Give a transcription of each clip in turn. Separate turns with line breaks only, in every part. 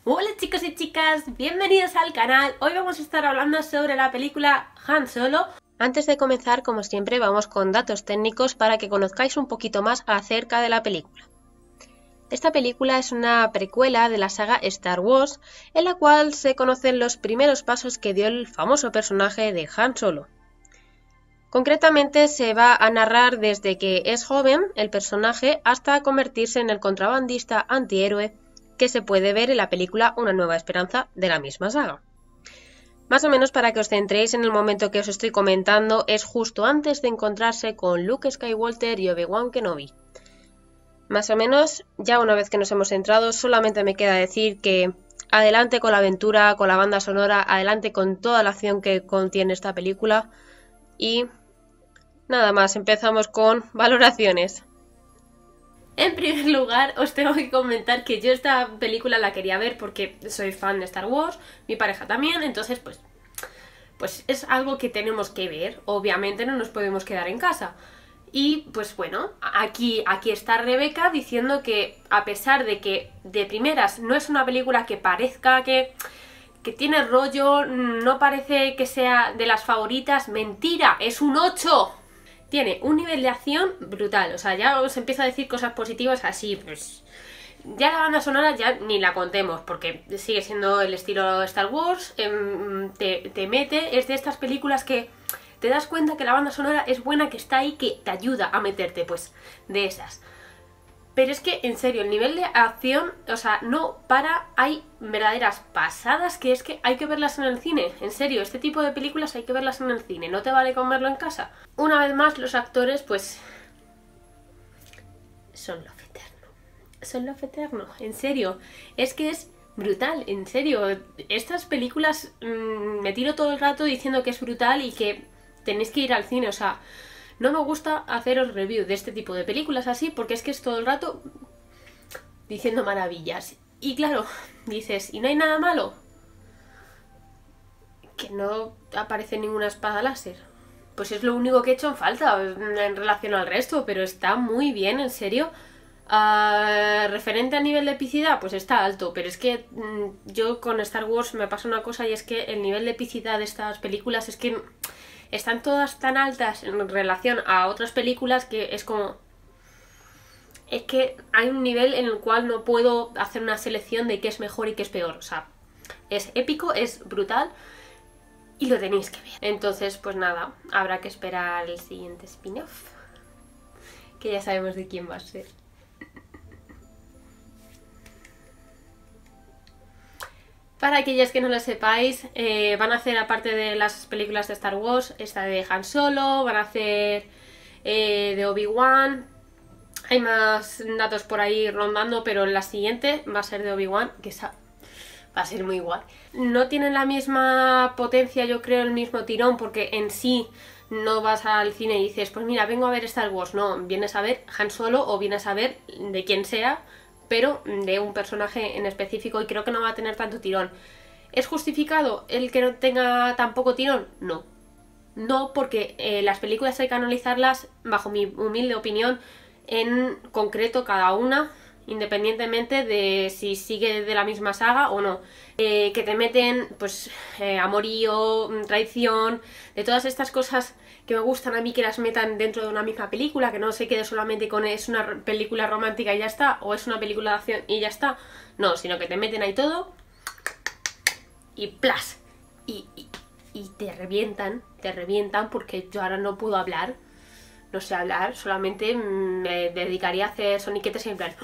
Hola chicos y chicas, bienvenidos al canal. Hoy vamos a estar hablando sobre la película Han Solo. Antes de comenzar, como siempre, vamos con datos técnicos para que conozcáis un poquito más acerca de la película. Esta película es una precuela de la saga Star Wars, en la cual se conocen los primeros pasos que dio el famoso personaje de Han Solo. Concretamente se va a narrar desde que es joven el personaje hasta convertirse en el contrabandista antihéroe que se puede ver en la película Una nueva esperanza de la misma saga. Más o menos para que os centréis en el momento que os estoy comentando, es justo antes de encontrarse con Luke Skywalker y Obi-Wan Kenobi. Más o menos, ya una vez que nos hemos centrado, solamente me queda decir que adelante con la aventura, con la banda sonora, adelante con toda la acción que contiene esta película y nada más, empezamos con valoraciones. En primer lugar, os tengo que comentar que yo esta película la quería ver porque soy fan de Star Wars, mi pareja también, entonces pues es algo que tenemos que ver, obviamente no nos podemos quedar en casa. Y pues bueno, aquí está Rebeca diciendo que a pesar de que de primeras no es una película que parezca que tiene rollo, no parece que sea de las favoritas, mentira, es un 8. Tiene un nivel de acción brutal, o sea, ya os empiezo a decir cosas positivas así, pues ya la banda sonora ya ni la contemos, porque sigue siendo el estilo Star Wars, te mete, es de estas películas que te das cuenta que la banda sonora es buena, que está ahí, que te ayuda a meterte, pues, de esas. Pero es que, en serio, el nivel de acción, o sea, no para, hay verdaderas pasadas que es que hay que verlas en el cine. En serio, este tipo de películas hay que verlas en el cine, no te vale con verlo en casa. Una vez más, los actores, pues, son love eterno. Son love eterno, en serio. Es que es brutal, en serio. Estas películas me tiro todo el rato diciendo que es brutal y que tenéis que ir al cine, o sea... No me gusta haceros review de este tipo de películas así porque es que es todo el rato diciendo maravillas. Y claro, dices, ¿y no hay nada malo? Que no aparece ninguna espada láser. Pues es lo único que he hecho en falta en relación al resto, pero está muy bien, en serio. Referente a nivel de epicidad, pues está alto, pero es que yo con Star Wars me pasa una cosa y es que el nivel de epicidad de estas películas es que... están todas tan altas en relación a otras películas que es como... Es que hay un nivel en el cual no puedo hacer una selección de qué es mejor y qué es peor. O sea, es épico, es brutal y lo tenéis que ver. Entonces, pues nada, habrá que esperar el siguiente spin-off, que ya sabemos de quién va a ser. Para aquellas que no lo sepáis, van a hacer, aparte de las películas de Star Wars, esta de Han Solo, van a hacer de Obi-Wan. Hay más datos por ahí rondando, pero la siguiente va a ser de Obi-Wan, que esa va a ser muy guay. No tienen la misma potencia, yo creo, el mismo tirón, porque en sí no vas al cine y dices, pues mira, vengo a ver Star Wars. No, vienes a ver Han Solo o vienes a ver de quien sea, pero de un personaje en específico y creo que no va a tener tanto tirón. ¿Es justificado el que no tenga tan poco tirón? No. No, porque las películas hay que analizarlas, bajo mi humilde opinión, en concreto cada una, independientemente de si sigue de la misma saga o no. Que te meten, pues, amorío, traición, de todas estas cosas que me gustan a mí que las metan dentro de una misma película, que no se quede solamente con es una película romántica y ya está, o es una película de acción y ya está. No, sino que te meten ahí todo y ¡plas! Y te revientan porque yo ahora no puedo hablar, no sé hablar, solamente me dedicaría a hacer soniquetes en plan...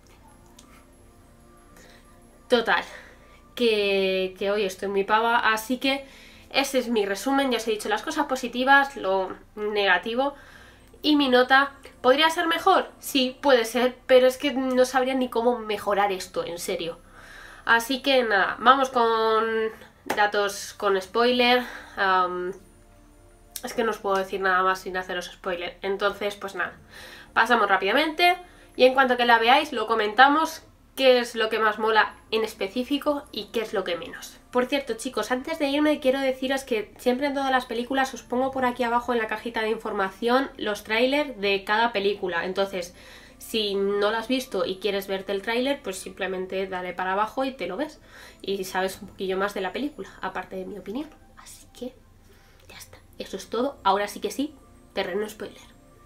Total, que hoy estoy muy pava, así que ese es mi resumen, ya os he dicho las cosas positivas, lo negativo y mi nota. ¿Podría ser mejor? Sí, puede ser, pero es que no sabría ni cómo mejorar esto, en serio. Así que nada, vamos con datos con spoiler. Es que no os puedo decir nada más sin haceros spoiler, entonces pues nada, pasamos rápidamente y en cuanto que la veáis lo comentamos. Qué es lo que más mola en específico y qué es lo que menos. Por cierto, chicos, antes de irme quiero deciros que siempre en todas las películas os pongo por aquí abajo en la cajita de información los trailers de cada película. Entonces, Si no lo has visto y quieres verte el tráiler, pues simplemente dale para abajo y te lo ves. Y sabes un poquillo más de la película, aparte de mi opinión. Así que ya está. Eso es todo. Ahora sí que sí, terreno spoiler.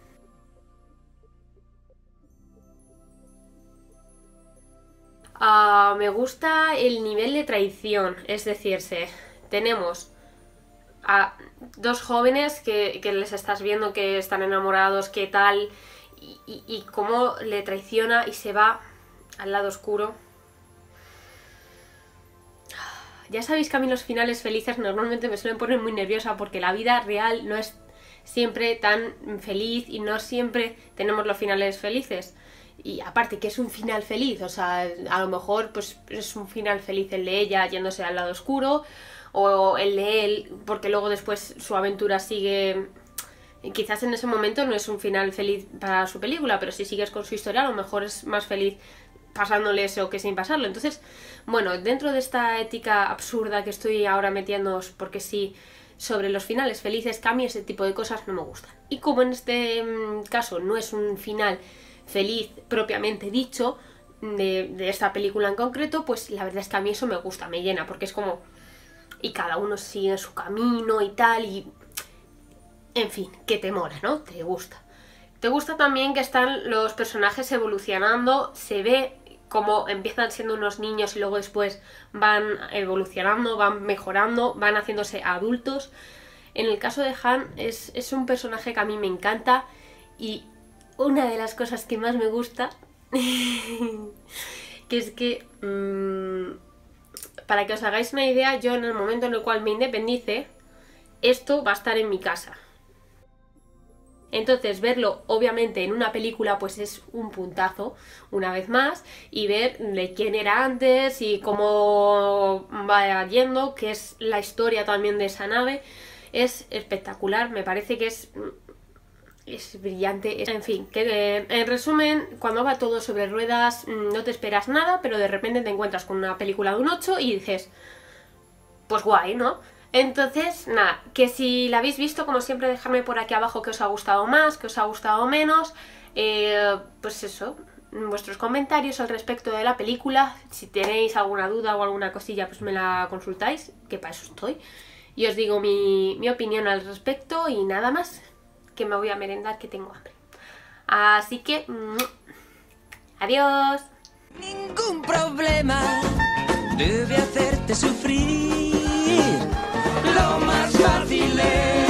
Me gusta el nivel de traición. Es decir, tenemos a dos jóvenes que les estás viendo que están enamorados, que tal, y cómo le traiciona y se va al lado oscuro. Ya sabéis que a mí los finales felices normalmente me suelen poner muy nerviosa porque la vida real no es siempre tan feliz y no siempre tenemos los finales felices. Y aparte que es un final feliz, o sea, a lo mejor pues es un final feliz el de ella yéndose al lado oscuro, o el de él, porque luego después su aventura sigue. Quizás en ese momento no es un final feliz para su película, pero si sigues con su historia a lo mejor es más feliz pasándole eso que sin pasarlo. Entonces, bueno, dentro de esta ética absurda que estoy ahora metiendo, porque sí, sobre los finales felices, que a mí ese tipo de cosas no me gustan. Y como en este caso no es un final feliz propiamente dicho de esta película en concreto, pues la verdad es que a mí eso me gusta, me llena, porque es como... y cada uno sigue su camino y tal, y... en fin, que te mola, ¿no? Te gusta. Te gusta también que están los personajes evolucionando, se ve como empiezan siendo unos niños y luego después van evolucionando, van mejorando, van haciéndose adultos. En el caso de Han es un personaje que a mí me encanta y una de las cosas que más me gusta que es que para que os hagáis una idea, yo en el momento en el cual me independice, esto va a estar en mi casa. Entonces verlo obviamente en una película pues es un puntazo una vez más, y ver de quién era antes y cómo va yendo, que es la historia también de esa nave, es espectacular, me parece que es brillante. En fin, que en resumen, cuando va todo sobre ruedas no te esperas nada, pero de repente te encuentras con una película de un 8 y dices, pues guay, ¿no? Entonces, nada, que si la habéis visto, como siempre, dejadme por aquí abajo que os ha gustado más, que os ha gustado menos, pues eso, vuestros comentarios al respecto de la película. Si tenéis alguna duda o alguna cosilla, pues me la consultáis, que para eso estoy, y os digo mi opinión al respecto. Y nada más, que me voy a merendar, que tengo hambre. Así que, adiós.
Ningún problema debe hacerte sufrir. Lo más fácil es